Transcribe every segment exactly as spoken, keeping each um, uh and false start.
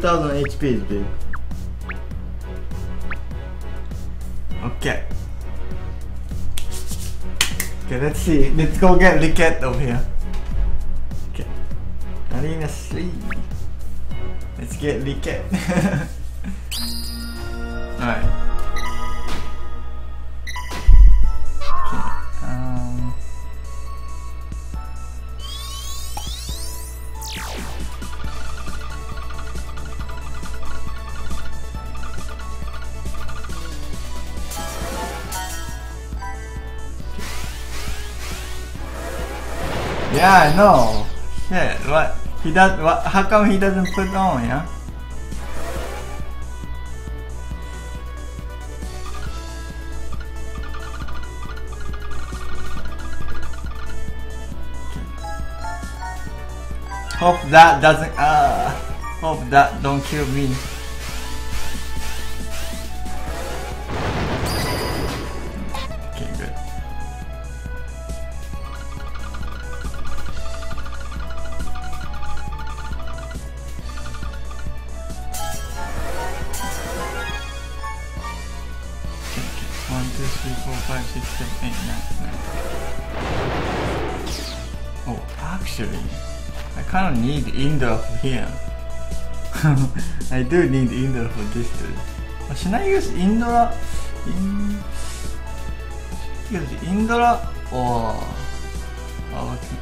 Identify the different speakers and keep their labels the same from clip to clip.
Speaker 1: thousand H P, dude. Okay. Okay, let's see. Let's go get Licket over here. Okay. Arena three. Let's get Licket. Alright. Okay. Um. Yeah, I know. Shit, what? He does. What? How come he doesn't put on? Yeah. Hope that doesn't. Uh, hope that don't kill me. Okay, good. One, two, three, four, five, six, seven, eight, nine, nine. Oh, actually, I kind of need Indra for here. I do need Indra for this dude. Oh, should I use Indra? In... Use Indra or? Oh, okay.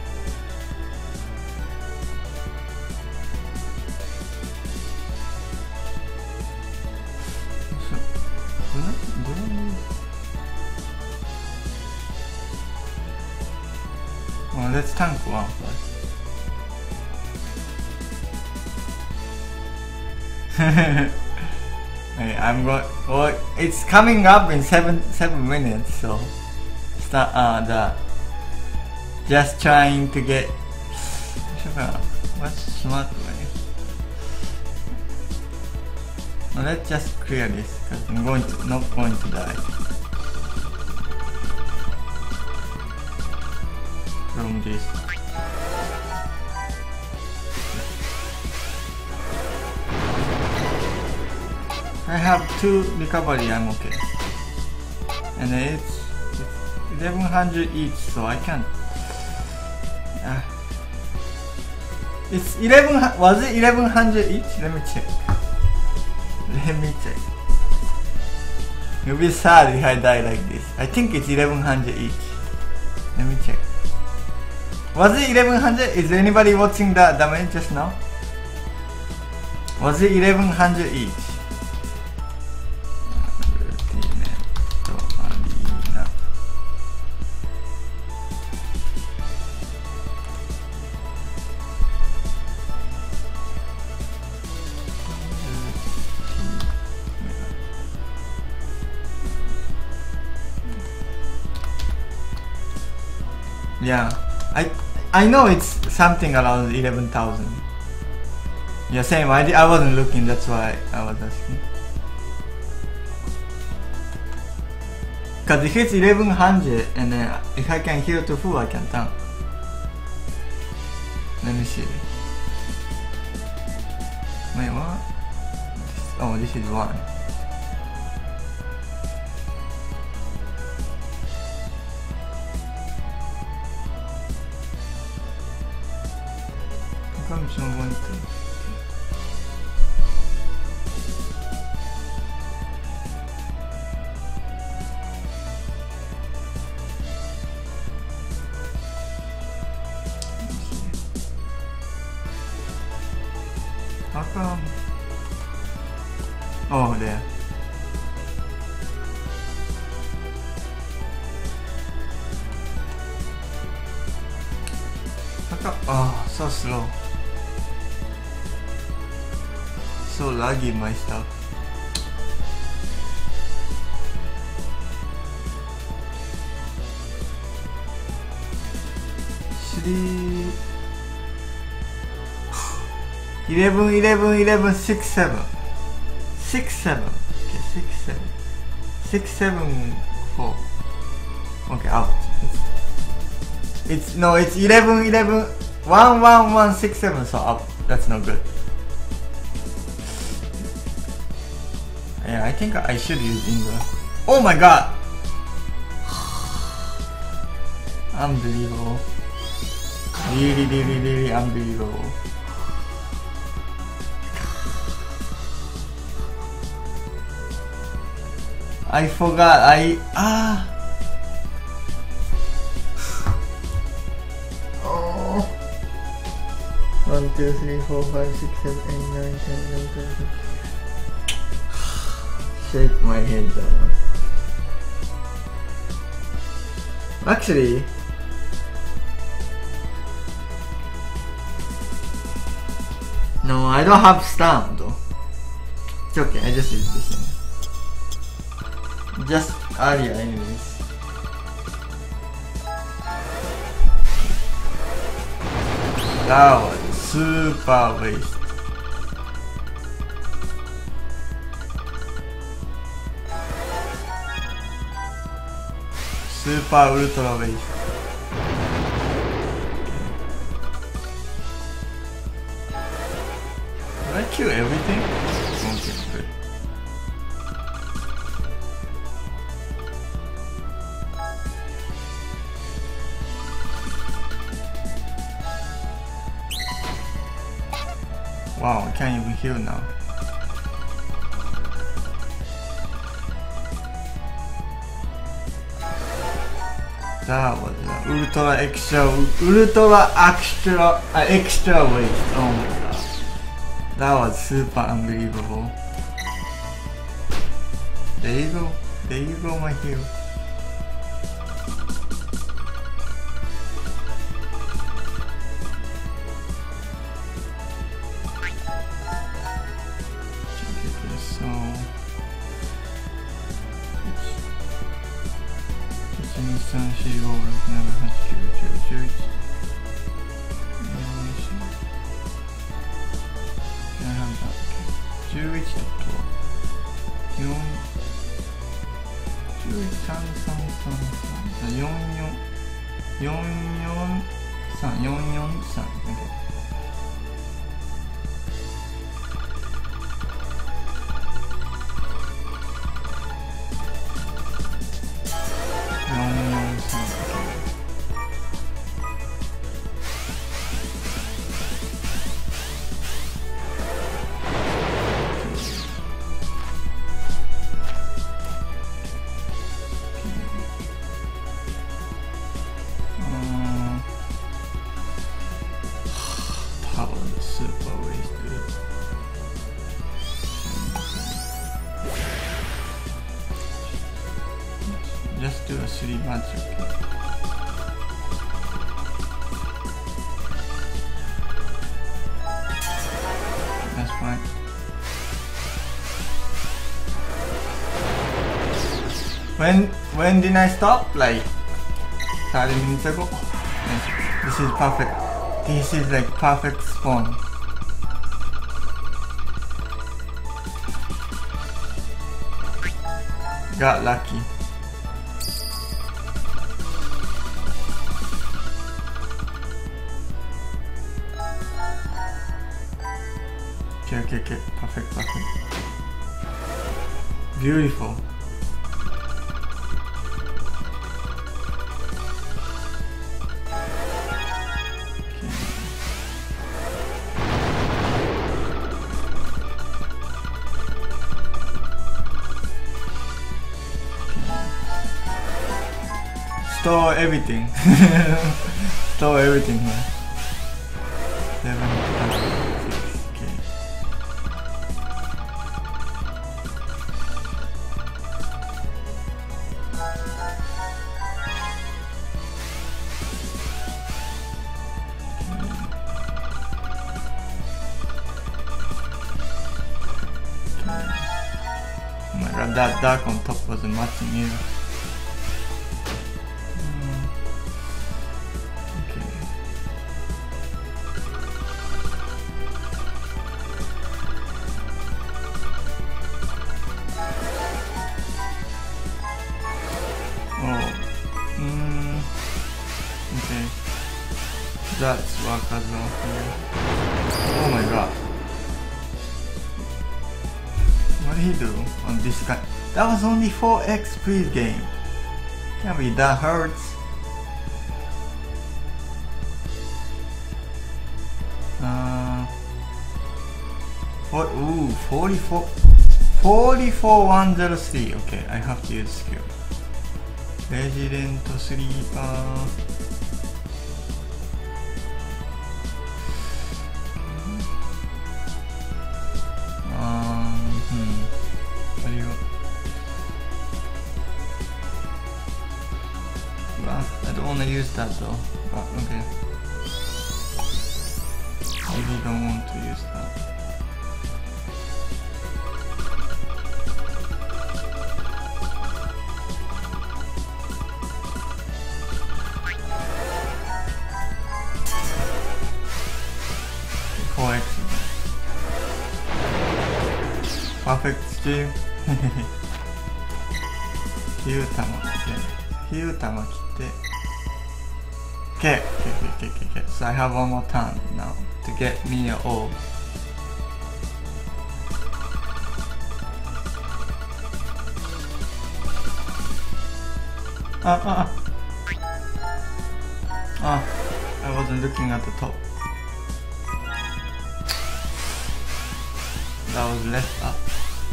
Speaker 1: Well, let's tank one first. Hey, I'm going. Well, it's coming up in seven seven minutes, so start. Uh, the just trying to get. What's smart way? Well, let's just clear this because I'm going to not going to die. From this. I have two recovery, I'm okay. And it's, it's eleven hundred each, so I can't. Uh, it's eleven, was it eleven hundred each? Let me check. Let me check. You'll be sad if I die like this. I think it's eleven hundred each. Let me check. Was it eleven hundred? Is anybody watching the damage just now? Was it eleven hundred each? Yeah, I I know it's something around eleven thousand. Yeah, same. I I wasn't looking. That's why I was asking. Cause if it's eleven hundred and then if I can heal to full, I can tank. Let me see. Wait, what? Oh, this is one. How come? Oh, there. How come? Oh, so slow. So laggy my stuff. Three. eleven, eleven, eleven, six, seven. six, seven. Okay, six, seven. six, seven, four. Okay, out. It's, it's no, it's eleven, eleven, one, one, one, six, seven, so up. That's not good. Yeah, I think I should use Indra. Oh my god! Unbelievable. Really, really, really unbelievable. I forgot, I... Ah! Oh! one, two, three, four, five, six, seven, eight, nine, ten, eleven, twelve, thirteen. Shake my head down. Actually, no, I don't have stun though. It's okay, I just use this one. Just earlier anyways. That was super waste. Super ultra waste. Did I kill everything? Okay, good. Wow, I can't even heal now. That was uh, ultra extra, ultra extra, uh, extra waste. Oh my god. That was super unbelievable. There you go. There you go, my heal. Just do a three magic. That's fine. When when did I stop? Like thirty minutes ago. Yes. This is perfect. This is like perfect spawn. Got lucky. Okay, okay, okay. Perfect, perfect. Beautiful. Store everything. Store everything here. Seven, five, six, okay. Oh my god, that dark on top wasn't matching either. That's work as well here. Oh my god. What did he do on this guy? That was only four X, please game. Can't be that hurts. Uh, for, ooh, forty-four, forty-four one oh three. Okay, I have to use skill. Resident sleeper. Um, hmm. What do you? Well, I don't want to use that though. But okay. I really don't want to use that. four X. Perfect stream. きゅう玉切って、きゅう玉切って。Okay, okay, okay, okay, okay. So I have one more turn now to get me an orb. Ah, ah, ah. Ah, I wasn't looking at the top. That was left up.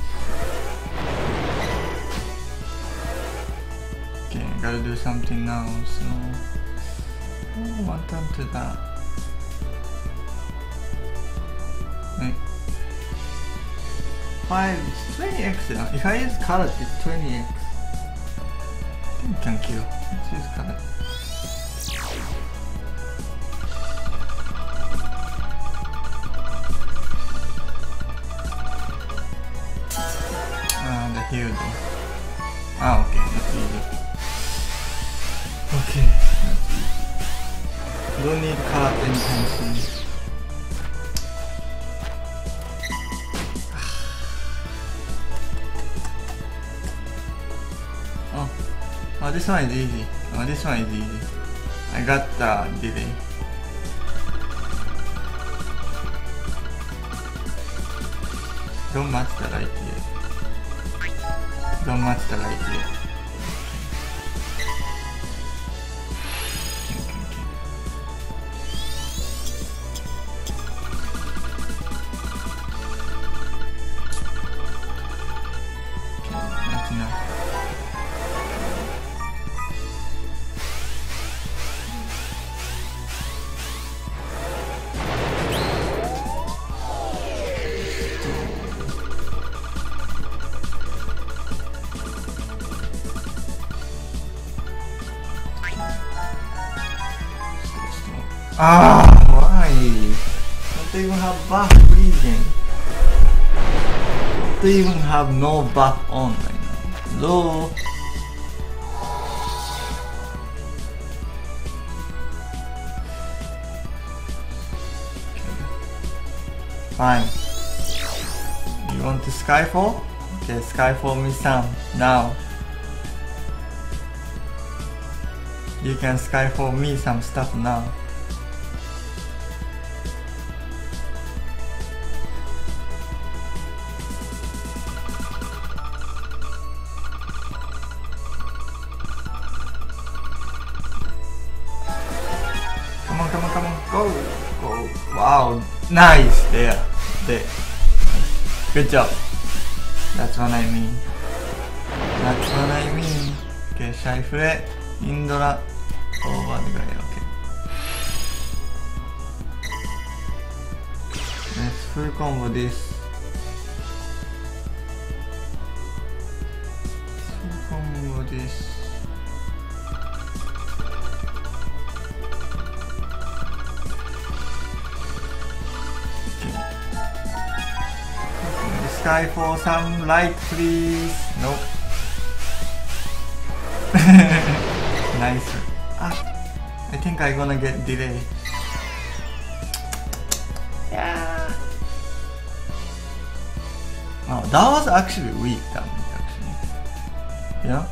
Speaker 1: Okay, gotta do something now, so... Oh, one turn to that. Wait. five, it's twenty X now. If I use carrot, it's twenty X. I think can kill. Let's use carrot. Ah, the heal though. Ah, okay, that's easy. Okay, that's easy. Don't need card anytime soon. Oh, oh, this one is easy. Oh, this one is easy. I got the delay. Don't match the light yet. Don't match the light yet. Ah, why? Don't they even have buff freezing? Don't they even have no buff on right now? Hello? Okay. Fine. You want to Skyfall? Okay, Skyfall me some now. You can Skyfall me some stuff now. Wow, nice, there, there. Good job. That's what I mean. That's what I mean. Okay, Shy Flare, Indra, over the guy, okay. Let's full combo this. Full combo this. Sky for some light, please. Nope. Nice. Ah, I think I'm gonna get delay. Yeah. Oh, that was actually weak damage, actually. Yeah.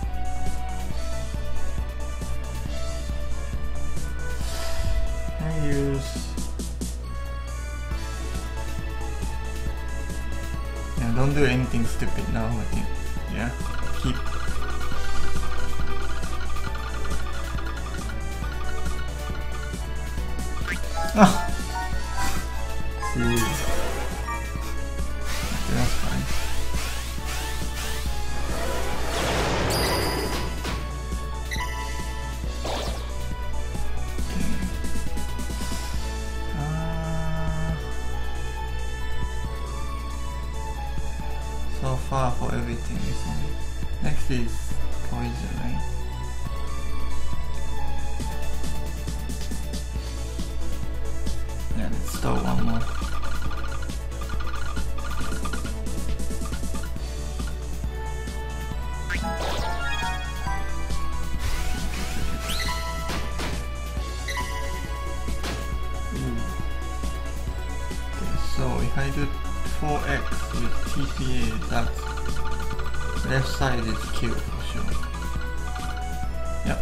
Speaker 1: I use. Yeah, don't do anything stupid now, I think. Yeah, keep. Oh. See. Okay, that's fine. So far for everything, isn't it? Next is poison, right? Yeah, let's start one more. Ooh. Okay, so if I do four X with T P A, that left side is Q for sure. Yep.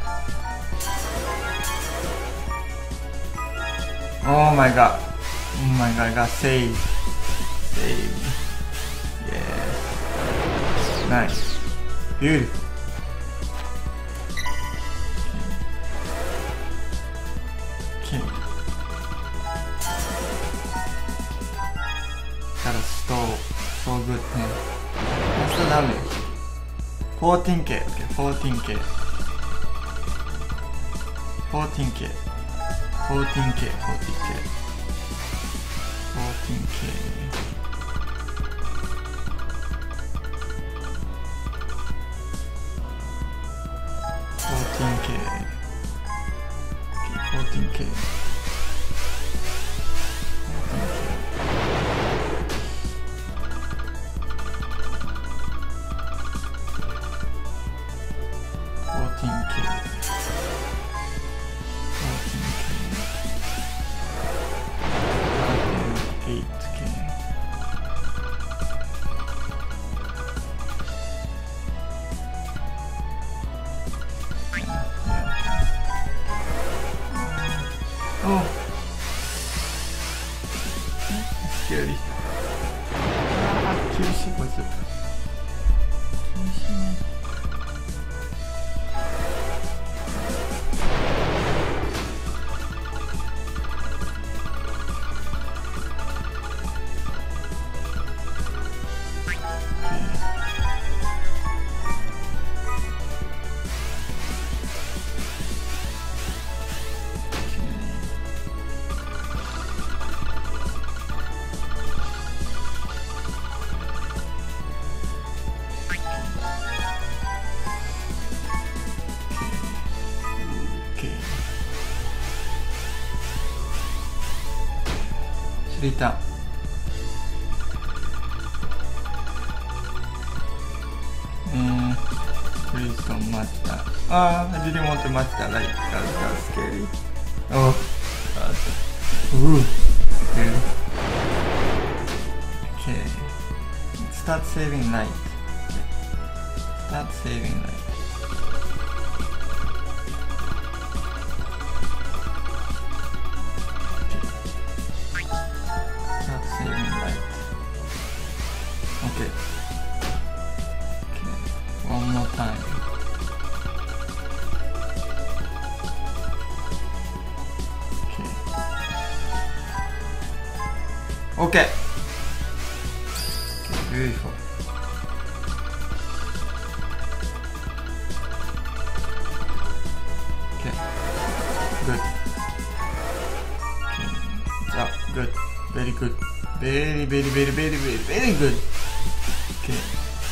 Speaker 1: Oh my god. Oh my god, I got saved. Saved. Yes. Nice. Beautiful. Okay. Gotta stall. So good, man. What's the damage? fourteen K. Okay, fourteen K. fourteen K. fourteen K. fourteen K. fourteen K. fourteen K. Okay, fourteen K. fourteen K. fourteen K. eight K. Oh, scary. Ah, Kirishima was it? Kirishima. Return. Mm, please don't match that. Ah, I didn't want to match that. Like that, that's scary. Oh, God. Ooh, scary. Okay. Start saving light. Start saving light. Okay. Okay. One more time. Okay. Okay. Okay, beautiful. Okay. Good. Okay. Oh, good. Very good. Very, very, very, very, very, very good. Okay.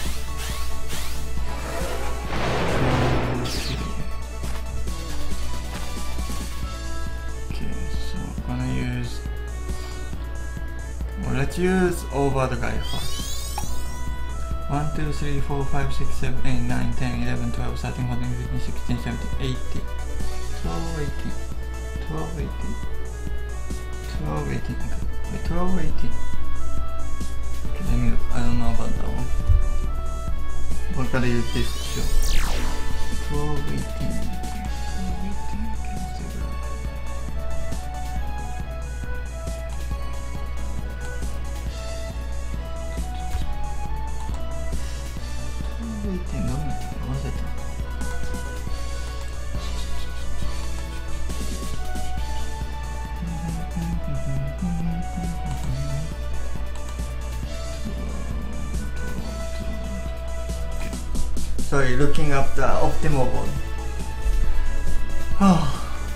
Speaker 1: Okay, so I'm gonna use. Well, let's use over the guy first. one, two, three, four, five, six, seven, eight, nine, ten, eleven, twelve, thirteen, fourteen, fifteen, sixteen, seventeen, eighteen, twelve, eighteen, twelve, eighteen, twelve, eighteen, okay, twelve, eighteen. Okay, let me look. I don't know about that one. What can I use this to show? twelve, eighteen, twelve, eighteen, okay, let's take a look. 点どんな忘れた。Sorry, looking up the optimal one. Okay,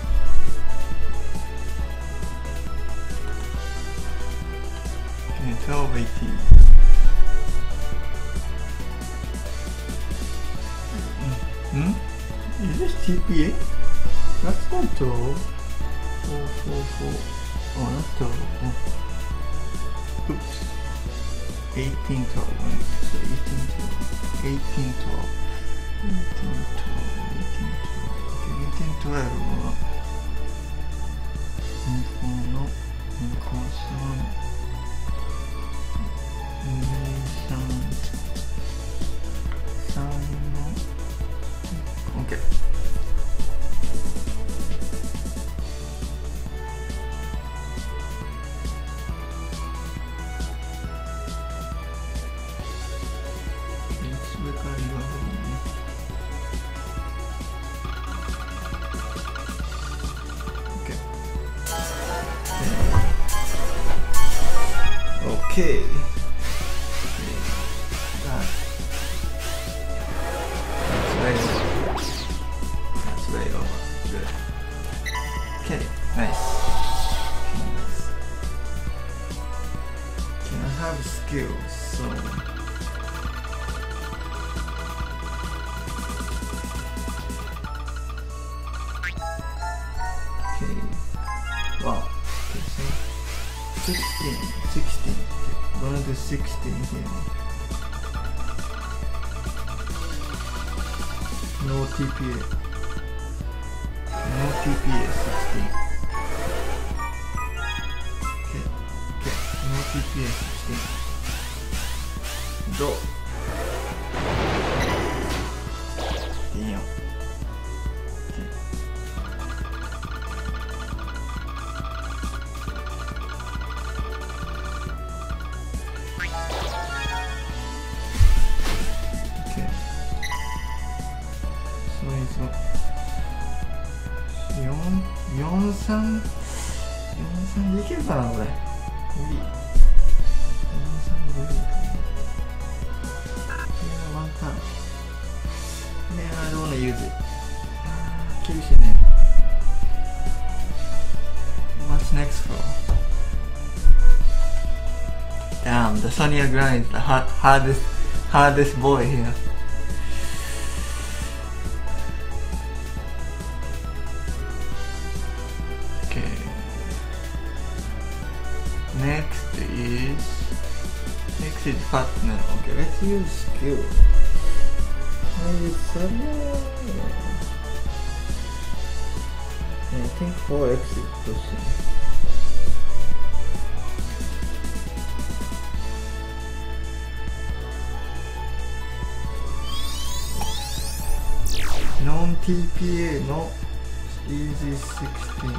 Speaker 1: twelve eighteen. Hmm? Is this T P A? That's not twelve. four four four. Oh, that's twelve. Oh. Oops. eighteen twelve. So eighteen twelve. eighteen twelve. eighteen twelve. eighteen twelve は向こうの向こうさんにさんさんの OK。 上から言われるね。Okay. That, that's way over. That's way over. Good. Okay, nice. Okay, nice. Can I have skills? So. Okay. Wow. Okay, so sixteen. sixteen. I'm gonna do sixteen here. No T P A. No T P A, sixteen. Okay, okay. No T P A, sixteen. Go. Damn. Okay.よん、よん、さん、よん、さんでいけるかなこれ。無理。よん、さん無理かな。ワンターン。ねえ、I don't wanna use it。厳しいね。What's next floor? Damn, the Sonia Grand is the hard, hardest, hardest boy here. Next is next is partner. Okay, let's use skill. Maybe Sonia. I think four X is pushing. Non T P A no easy sixteen.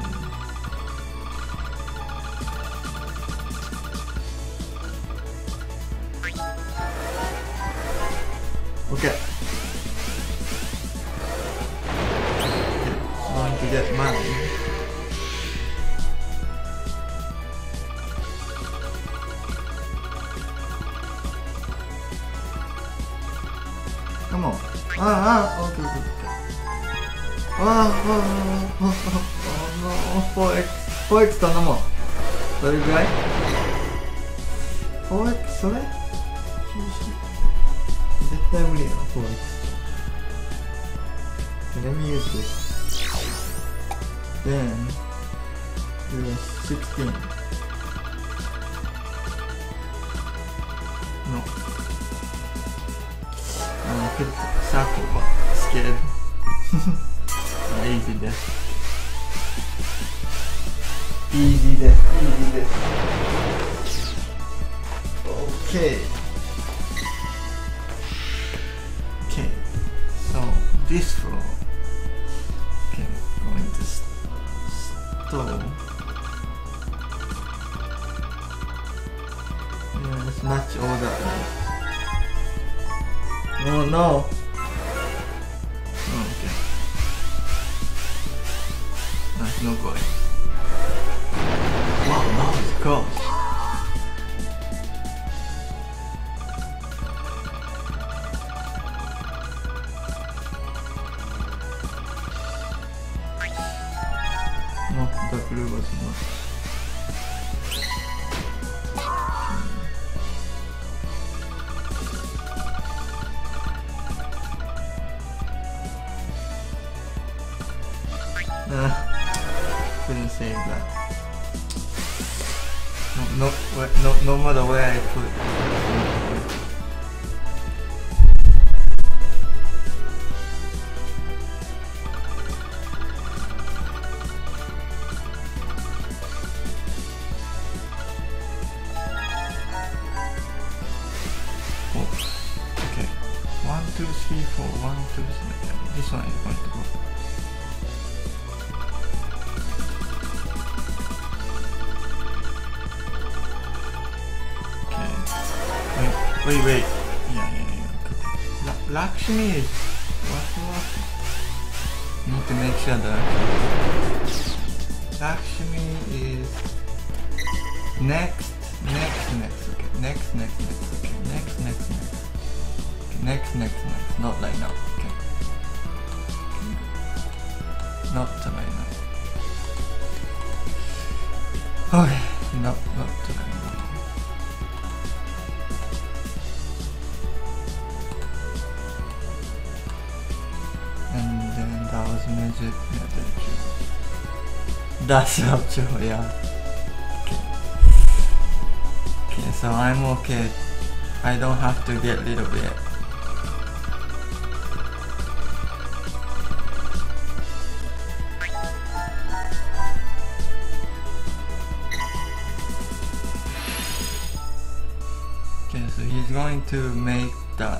Speaker 1: Okay. Going to get mine. Come on. Ah, ah, okay, okay, okay. Ah, ah, ah, ah, oh no, four X. four X 頼もう。どれぐらい ?フォーエックス それ厳しい。絶対無理だな、フォーエックス。Let me use this. Then, do sixteen. No. I'm gonna put the circle, but scared. Easy death. Easy death, easy death. Okay. Okay, so this floor. Okay, going to store. Yeah, let's match all that. Oh no. Oh, okay. That's no going. Wow, that was close. No, the blue was not. Uh, couldn't save that. No, no, no, no matter where I put it. Oh, okay. One, two, three, four. One, two, three. This one is going to go. Wait, wait. Yeah, yeah, yeah. La Lakshmi is what? What? Need to make sure that Lakshmi is next, next, next. Okay, next, next, next. Okay, next, next, next. Okay, next, next, next. Not right now. Okay. Okay. Not right now. Okay, no, not right now. Magic, magic. That's up to yeah. Okay. Okay, so I'm okay. I don't have to get rid of it. Okay, so he's going to make that.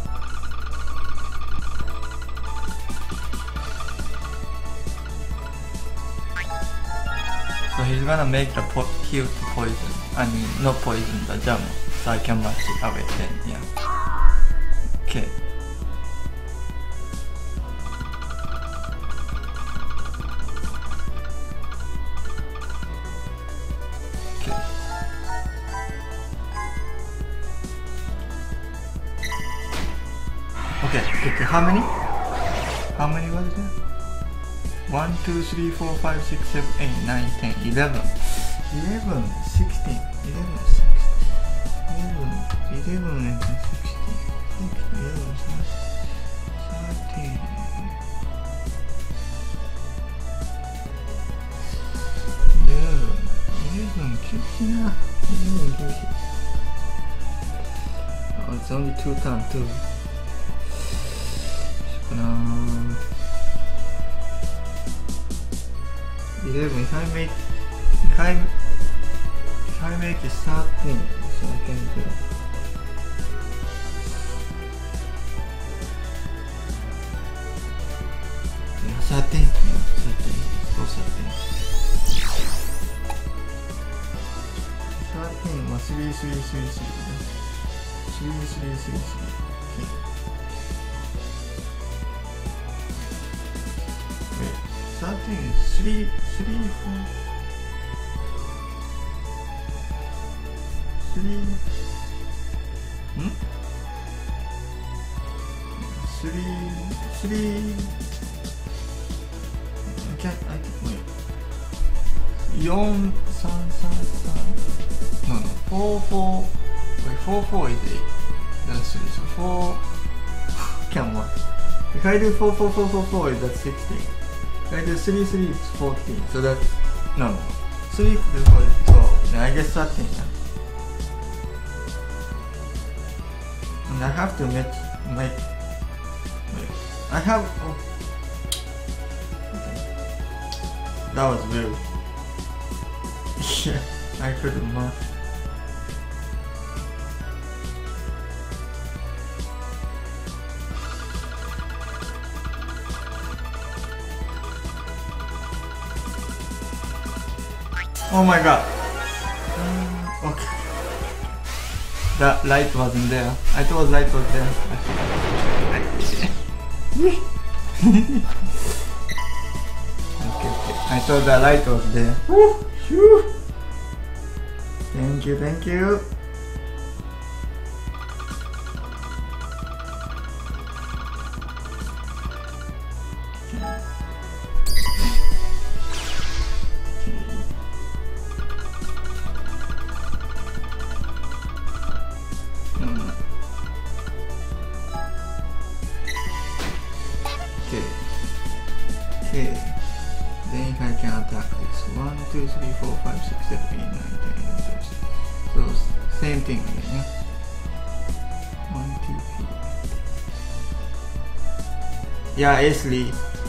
Speaker 1: So he's gonna make the po cute poison. I mean, not poison, the jam. So I can match it away then, yeah. Okay. Okay. Okay, okay, how many? How many was there? one, two, three, four, five, six, seven, eight, nine, ten, eleven, eleven, sixteen, eleven, sixteen, eleven, eleven, and sixteen, eleven, thirteen, eleven, eleven, fifteen, eleven, fifteen. Oh, it's only two times two. Um, eleven. If I make, if I, if I make it thirteen, so I can do. Yeah, thirteen. Yeah, thirteen. Go thirteen. Thirteen. Well, three, three, three, three. Three, three, three, three. Okay. Wait. Thirteen is three, three, four. Three. Hmm? Three, three. I can't, I can't, wait. Four, three, three, three. No, no. Four, four. Wait, four, four is eight. That's three. So four. Come on. If I do four, four, four, four, four, that's sixteen. If I do three, three, it's fourteen. So that's no, no. three, four is twelve. Then I guess thirteen. Yeah. And I have to make make. Wait. I have. Oh. Okay. That was weird. Yeah, I couldn't mark. Oh my god. Um, okay. That light wasn't there. I thought light was there. I Okay, okay. I thought the light was there. Woo! Shoo! Thank you, thank you. Same thing again, yeah? one T P. Yeah, Ashley.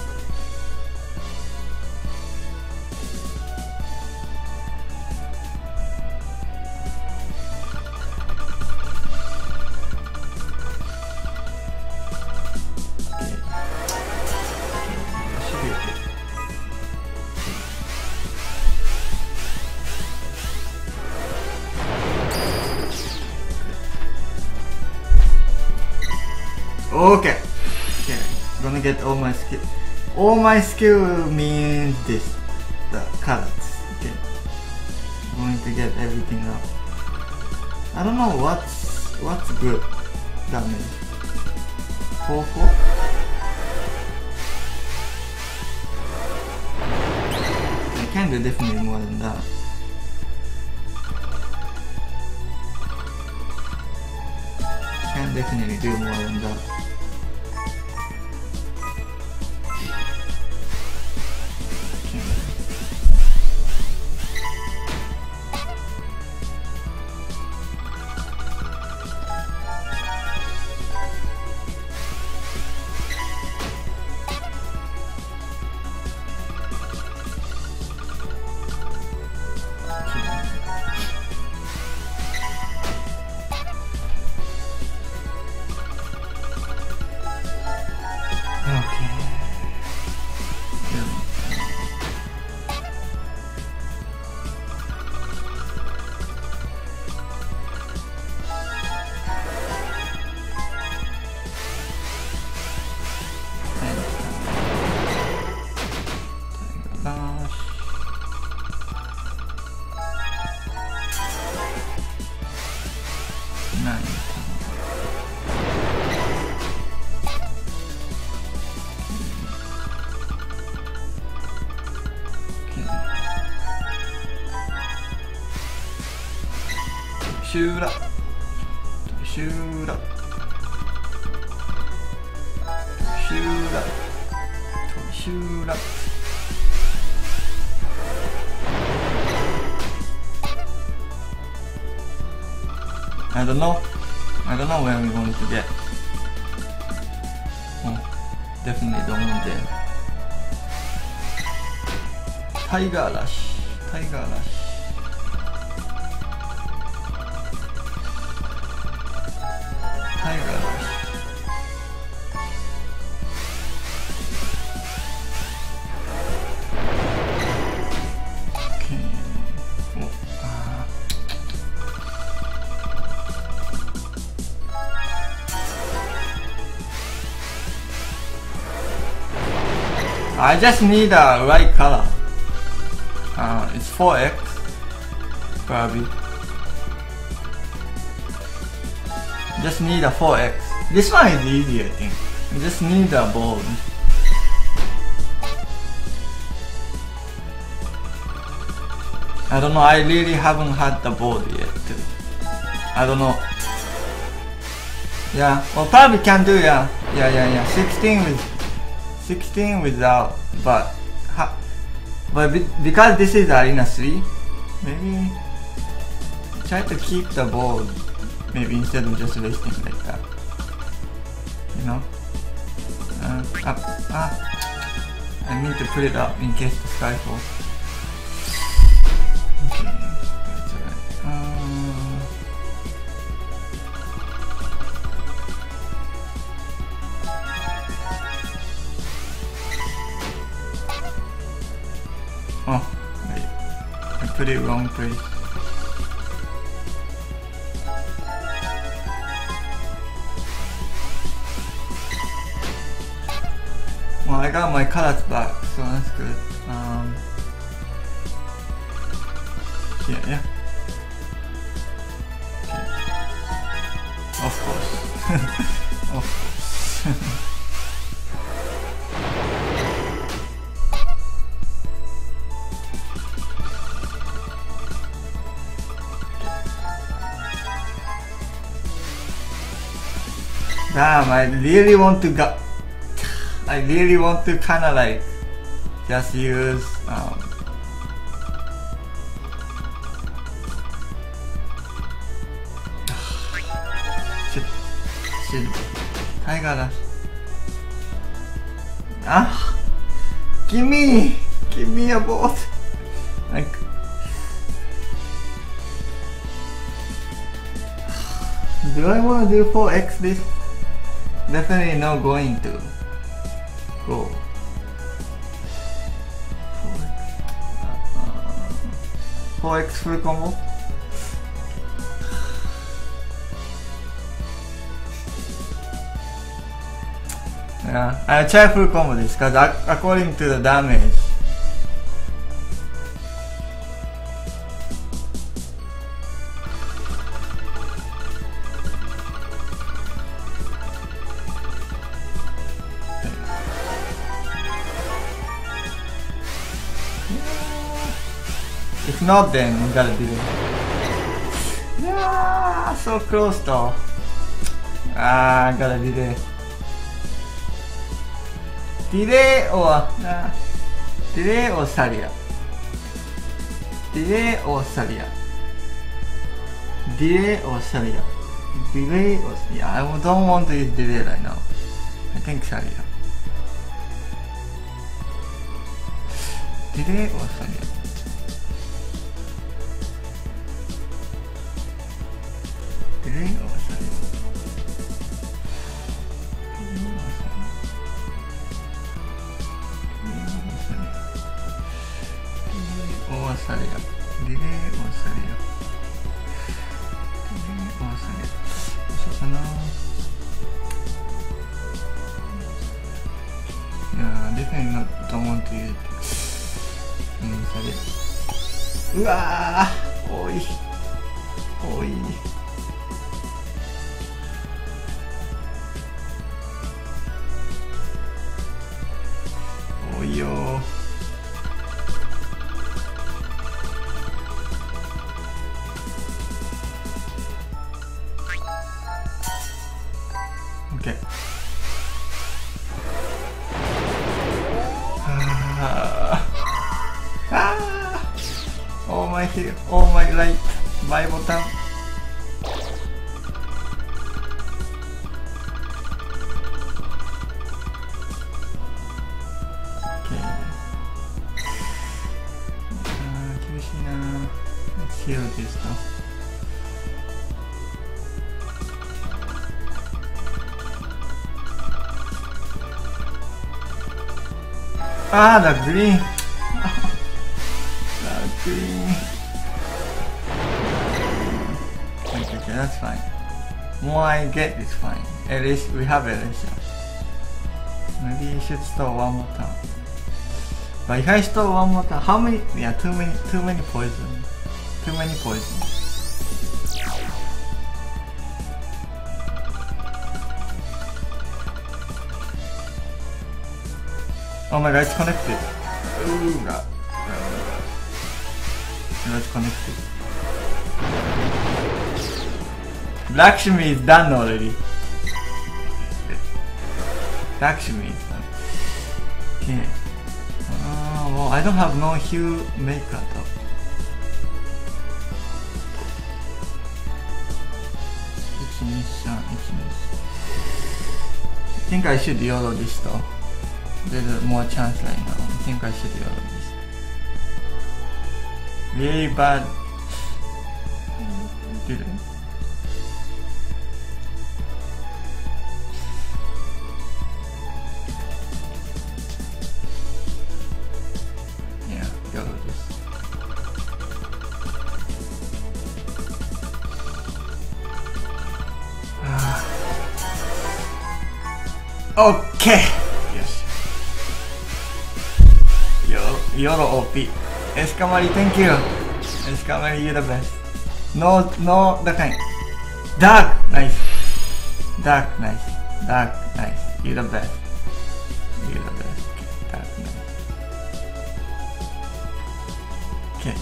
Speaker 1: Okay. Okay. Gonna get all my skill. All my skill means this. The colors. Okay. Going to get everything up. I don't know what's what's good damage. Four four. I can do definitely more than that. Can definitely do more than that. Shoot up. Shoot up. Shoot up. Shoot up. I don't know. I don't know where we're going to get. Oh, definitely don't want there. Tiger Rush. Tiger Rush. Tiger Rush. Okay. Oh, uh. I just need a right color. Uh, it's four X, probably. Just need a four X. This one is easy, I think. You just need a board. I don't know, I really haven't had the board yet. I don't know. Yeah, well probably can do, yeah. Yeah, yeah, yeah. sixteen with sixteen without, but ha, but be, because this is Arena three, maybe try to keep the board. Maybe instead of just wasting like that, you know. Uh, up, ah, I need to put it up in case the sky falls. Okay, that's alright. Uh, oh, wait, I put it wrong place. I got my colors back, so that's good. Um, yeah, yeah. Okay. Of course. Of course. Damn, I really want to go. I really want to kind of like just use um, shit, shit, Tiger Dash. Ah, give me, give me a boat. Like, do I want to do four X this? Definitely not going to go. four X full combo. Yeah, I try full combo this because according to the damage. If not, then we gotta do it. Yeah, so close though. Ah, gotta delay. Delay or nah. Delay or Saria. Delay or Saria. Delay or Saria. Delay or yeah. I don't want to use delay right now. I think Saria. Delay or Saria. Delay or Saria. Or Saria. Delay or Saria. Delay or Saria. そうかな。いやー、definitely not don't want to use it. うん、Saria. うわー、多い。多い。多いよー。Okay. Ah. Ah. Oh my heel, oh my right, buy button. Okay. Ah, 厳しいな。Let's heal this though. Ah, the green. The green. Okay, okay, that's fine. More I get is fine. At least we have Elixir. Maybe you should store one more time. But if I store one more time, how many? Yeah, too many, too many poison. Too many poison. Oh my god, it's connected. Ooh, god. It's connected. Lakshmi is done already. Lakshmi is done. Okay. Uh, well, I don't have no hue maker though. It's mission, it's mission. I think I should YOLO this though. There's more chance right now. I think I should YOLO this. Really bad. Didn't. Yeah, YOLO this. Okay. Yes. Yoro O P. Escamari, thank you. Escamari, you're the best. No, no, the kind. Dark, nice. Dark, nice. Dark, nice. You're the best. You're the best. Okay, dark, nice. Okay.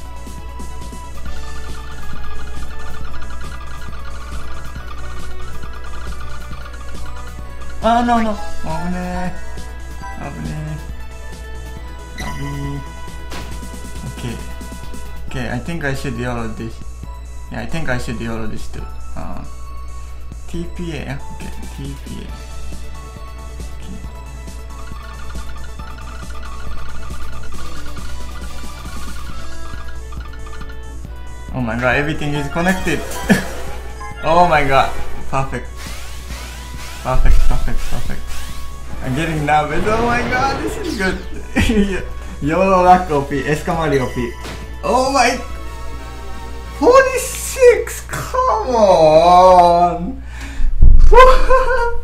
Speaker 1: Oh no no. Oh no. Oh no. Okay. Okay, I think I should YOLO this. Yeah, I think I should YOLO this too. Uh, T P A, okay, T P A. Okay. Oh my god, everything is connected. Oh my god, perfect. Perfect, perfect, perfect. I'm getting nervous. Oh my god, this is good. YOLO luck O P, Escamari O P. Oh my... forty-six! Come on!